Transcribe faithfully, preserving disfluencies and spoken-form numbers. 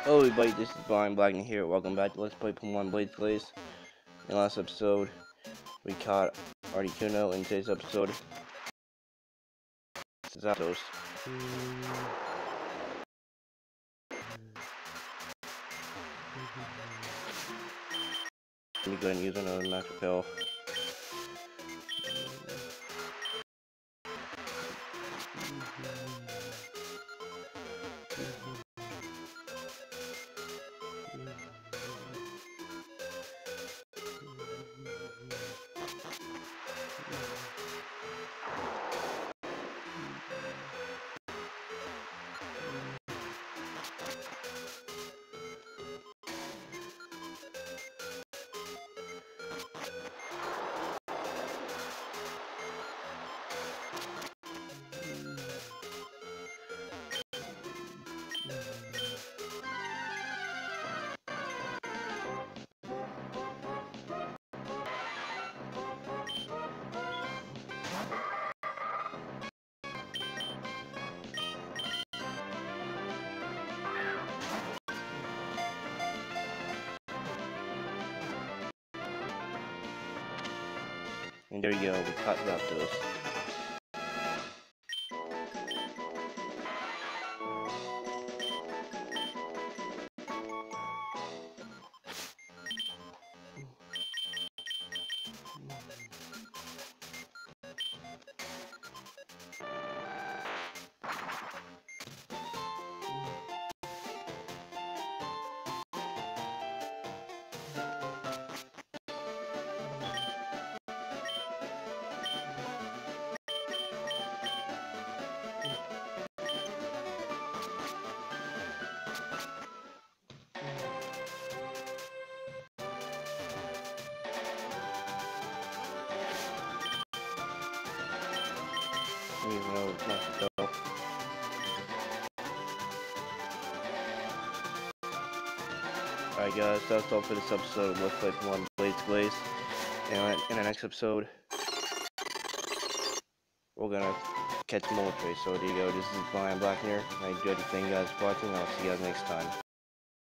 Hello everybody, this is Brian Blackney here. Welcome back to Let's Play Pokemon Blades Blaze. In the last episode, we caught Articuno. In today's episode, Zapdos. Let me go ahead and use another Max Repel. And there you go, we caught Zapdos. Use another Max Repel. Alright guys, that's all for this episode of Let's Play Pokemon Blades Blaze. And in the next episode, we're gonna catch Moltres. So there you go, this is Brian Blackner. I enjoyed the thing you guys watching, and I'll see you guys next time.